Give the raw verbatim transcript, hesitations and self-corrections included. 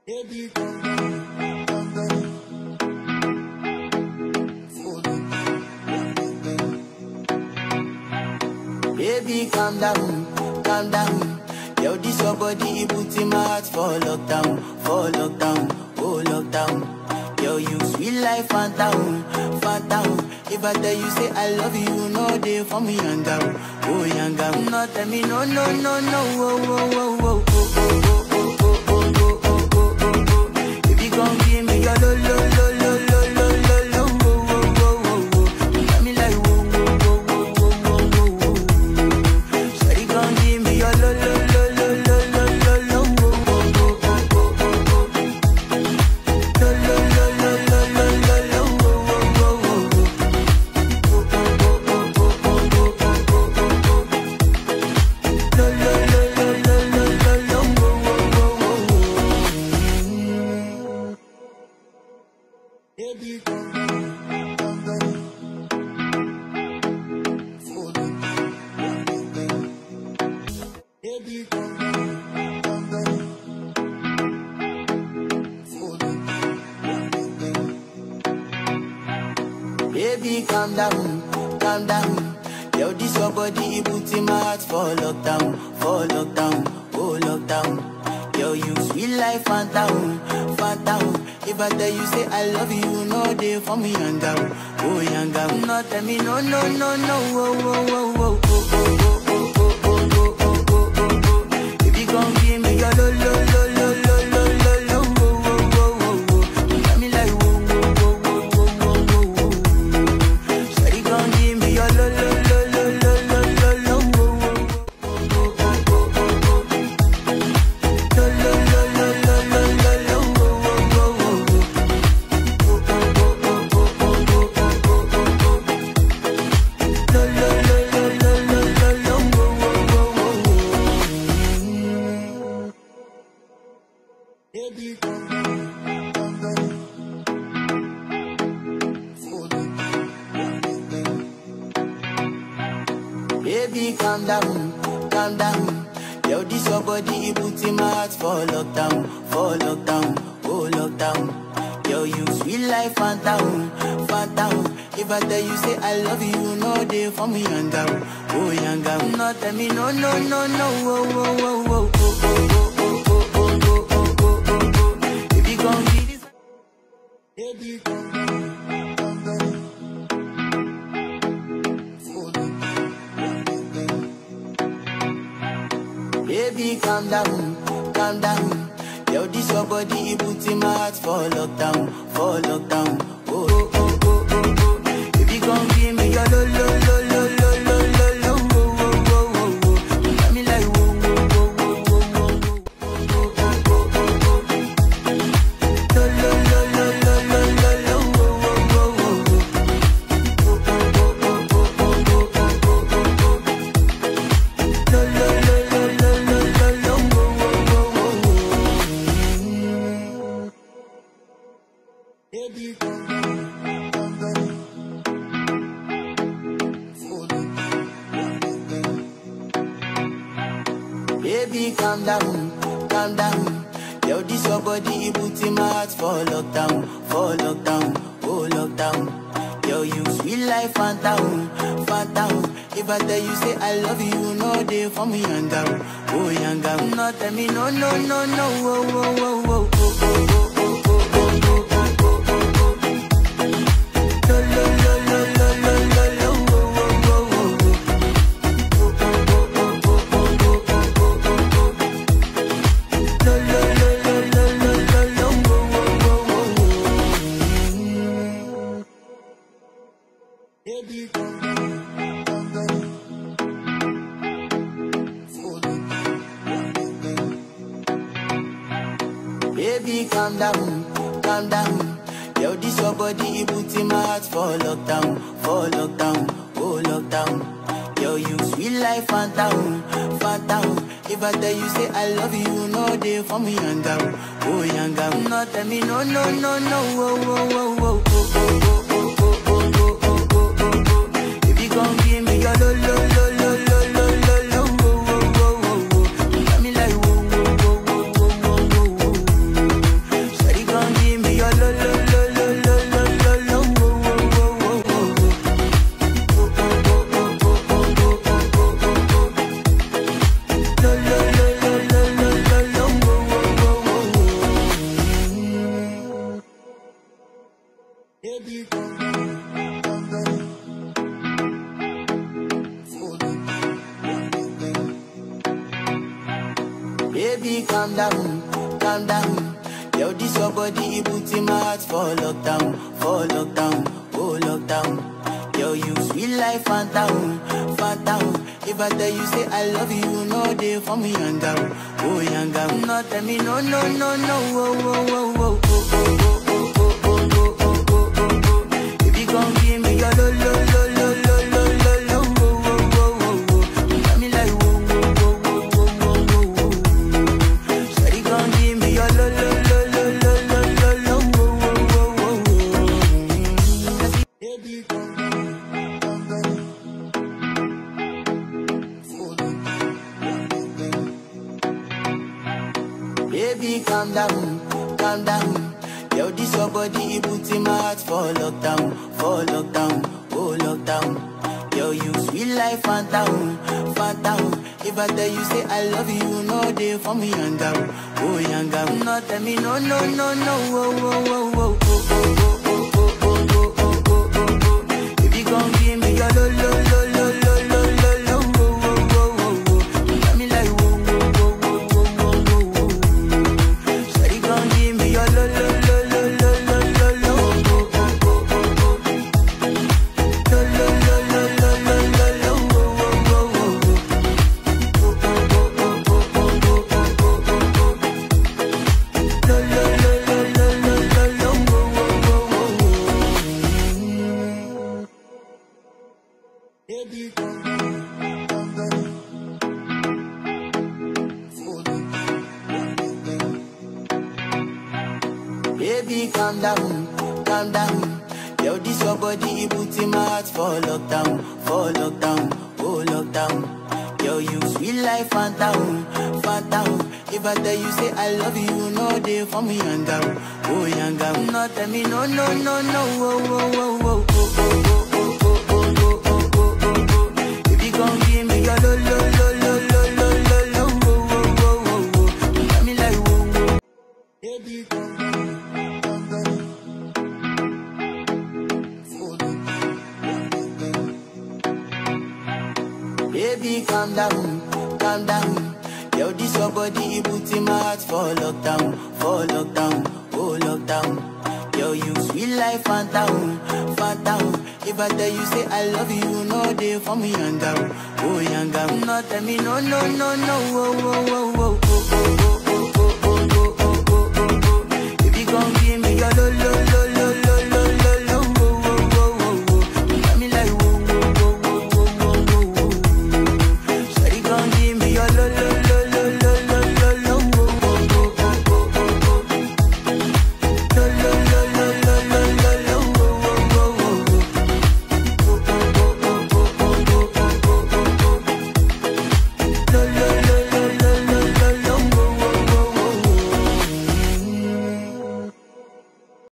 Baby, calm down, calm down. Baby, calm down, calm down. Yo, this your body, it puts in my heart for lockdown, for lockdown, oh lockdown. Yo, you sweet life, phantom, phantom. If I tell you say I love you, no day for me, young girl, oh young girl. No, tell me no, no, no, no, oh, oh, oh, oh, oh, oh, oh. Come give me your lo lo lo lo lo lo lo lo wo wo wo wo. You got me like wo wo wo wo wo wo wo. Shawty, come give me your lo lo lo lo lo lo lo lo wo wo wo wo wo wo. Lo lo lo lo lo lo lo lo wo wo wo wo. Wo wo wo wo wo wo wo wo. Lo lo lo lo lo lo lo lo wo wo wo wo. Baby, calm down, calm down. Baby, calm down, calm down. Baby, calm down, calm down. Yo, this your body, it puts in my heart for lockdown, for lockdown, oh lockdown. Yo, you sweet life, phantom, phantom. If I tell you say I love you, no day for me, young girl, oh young girl. No, tell me no, no, no, no, oh, oh, oh, oh, oh, oh, oh, oh, oh, oh, oh, oh, oh. Baby, come give me your lo, lo, lo, lo, lo, lo, lo, lo, oh, oh, oh, oh, oh. You got me like whoa, whoa, whoa, whoa, whoa, whoa, whoa. Shawty, come give me your lo, lo, lo, lo, lo, lo, lo, lo, oh, oh, oh, oh, oh, oh, oh. Lo, lo, lo, lo, lo, lo, lo, lo, oh, oh, oh, oh. Baby, calm down, calm down. Baby, calm down, calm down. Yo, this your body, it puts in my heart for lockdown, for lockdown, oh lockdown. Yo, you sweet life, phantom, phantom. If I tell you say I love you, no day for me, young girl, oh young girl. No, tell me no, no, no, no, oh, oh, oh, oh, oh, oh, oh, oh, oh, oh, oh, oh, oh. Baby, come give this. Baby, calm down, calm down. Baby, calm down, calm down. Yo, this your body, it puts in my heart for lockdown, for lockdown, oh, oh, oh, oh, oh, oh. Baby, come give me your lo, lo, lo, lo, lo, lo, lo, lo, oh, oh, oh, oh, oh. You got me like whoa, whoa, whoa, whoa, whoa, whoa, whoa, oh, oh, oh, oh, oh. Lo, lo, lo, lo, lo, lo, lo, lo, oh, oh, oh, oh, oh. Oh, oh, oh, oh, oh, oh, oh, oh, oh, oh. Lo, lo, lo, lo, lo, lo, lo, lo, oh, oh, oh, oh. Baby, calm down, calm down. Baby, calm down, calm down. Yo, this your body, it puts in my heart for lockdown, for lockdown, oh lockdown. Yo, you sweet life, phantom, phantom. If I tell you say I love you, no day for me, young girl, oh young girl. No, tell me no, no, no, no, oh, oh, oh, oh, oh, oh, oh, oh, oh, oh, oh, oh, oh, oh. Lo, lo, lo, lo, lo, lo, lo, lo, oh, oh, oh, oh, oh. Oh, oh, oh, oh, oh, oh, oh, oh, oh, oh. Lo, lo, lo, lo, lo, lo, lo, lo, oh, oh, oh, oh. Baby, calm down, calm down. Baby, calm down, calm down. Yo, this your body, it puts in my heart for lockdown, for lockdown, oh lockdown. Yo, you sweet life, phantom, phantom. If I tell you say I love you, no day for me, young girl, oh young girl. No, tell me no, no, no, no, oh, oh, oh, oh, oh, oh, oh, oh, oh, oh, oh, oh, oh, oh. Baby, come give me your lo, lo, lo, lo, lo, lo, lo, lo, oh, oh, oh, oh, oh. You got me like whoa, whoa, whoa, whoa, whoa, whoa, whoa. Baby, calm down, calm down. Baby, calm down, calm down. Yo, this your body, it puts in my heart for lockdown, for lockdown, oh lockdown. Yo, you sweet life, phantom, phantom. If I tell you say I love you, no day for me, young girl, oh young girl. No, tell me no, no, no, no, oh, oh, oh, oh, oh, oh, oh, oh, oh, oh, oh, oh, oh, oh. If you gon' give me your lo, lo, lo, lo, lo, lo, lo, lo, oh, oh, oh, oh, oh. You got me like whoa, whoa, whoa, whoa, whoa, whoa, whoa, whoa. Shawty gon' give me your lo, lo, lo, lo, lo, lo, lo, lo, oh, oh, oh, oh, oh. Baby, calm down, calm down. Baby, calm down, calm down. Yo, this your body, it puts in my heart for lockdown, for lockdown, oh lockdown. Yo, you sweet life, phantom, phantom. If I tell you say I love you, no day for me, young girl, oh young girl. No, tell me no, no, no, no, oh, oh, oh, oh, oh, oh, oh, oh, oh, oh, oh, oh, oh, oh. If you gon' give me your lo, lo, lo, lo, lo, lo, lo, lo, oh, oh, oh, oh, oh. You got me like whoa, whoa, whoa, whoa, whoa, whoa, whoa, whoa. Shawty gon' give me your lo, lo, lo, lo, lo, lo, lo, lo, oh, oh, oh, oh, oh. Lo, lo, lo, lo, lo, lo, lo, lo, oh, oh, oh, oh. Baby, calm down, calm down. Baby, calm down, calm down. Yo, this your body, it puts in my heart for lockdown, for lockdown, oh lockdown. Yo, you sweet life, phantom, phantom. If I tell you say I love you, no day for me, young girl, oh young girl. No, tell me no, no, no, no, oh, oh, oh, oh, oh, oh, oh, oh, oh, oh, oh, oh, oh, oh. If you gon' give me your lo, lo, lo, lo, lo, lo, lo, lo, oh, oh, oh, oh, oh. You got me like whoa, whoa. Baby, calm down, calm down. Baby, calm down, calm down. Yo, this your body, it puts in my heart for lockdown, for lockdown, oh lockdown. Yo, you sweet life, phantom, phantom. If I tell you say I love you, no day for me, young girl, oh young girl. No, tell me no, no, no, no, oh, oh, oh, oh.